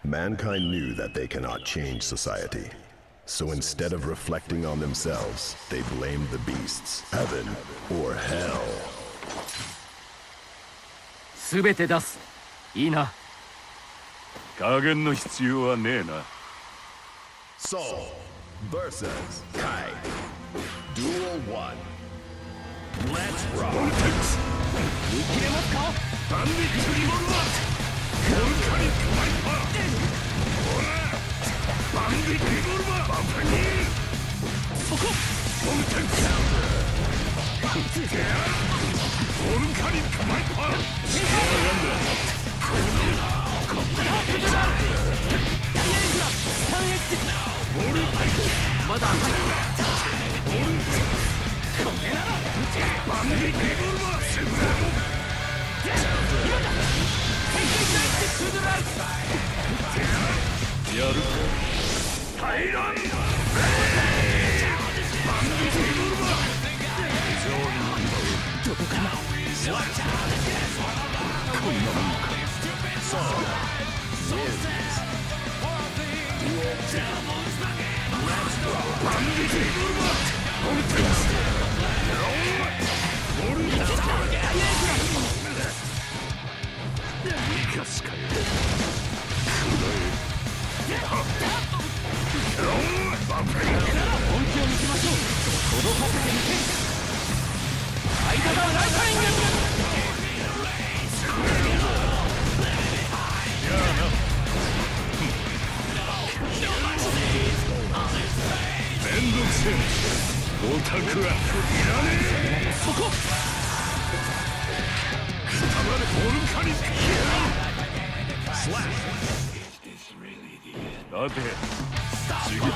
Mankind knew that they cannot change society. So instead of reflecting on themselves, they blamed the beasts, heaven or hell. すべて出す。いいな。 加減の必要はねえな。 Soul versus Kai. Duel 1. Let's rock. 見切れますか？ バンディックリボルバー。ボルカニックマイパー。ほら。バンディックリボルバー。バンパニー。そこ。ボルテンク。ボルカニックマイパー。まだボルこれならバンディックリボルバー。今だ。やるか。タイラン。バンディックリボルバー。どこかな。こんなもんか。バンディックリボルバー。ボルテンス。ボルテンス。生かすかよ。本気を見せましょう。届かせてみせる。間がライタイング。やあな。めんどくせえ。オタクはいらねえ。そこ。くたばれボルカニック。さて、次だ。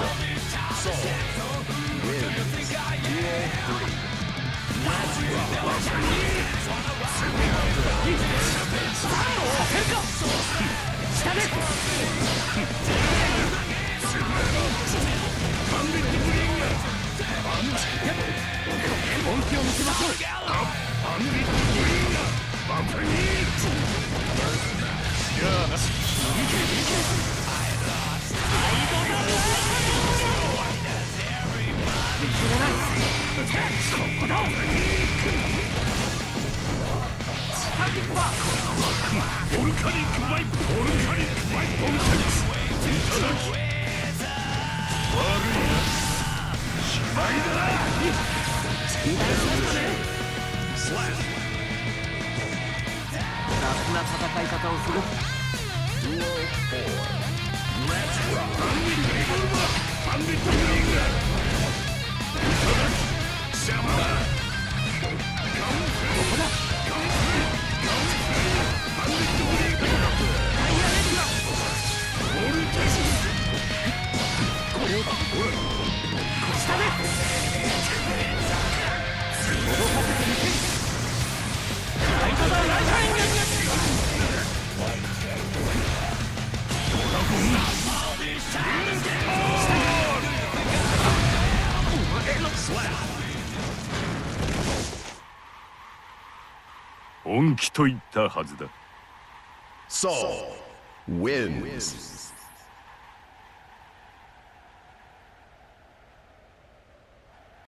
本気を見せましょう。バンディックブリンガー。バンパニー。やあな。ここだ。ボルカニックマイボルカニックマイボルテンス。いただき。悪いな。しまいだな。雑な戦い方をする。バンディックリボルバー。バンディックリンガー。シャマー。ここだ。バンディックブリンガー。タイヤレンガー。ボルテス。これを下で届かせてみせる。ライトだ。ライタイング。本気と言ったはずだ。 Soul wins.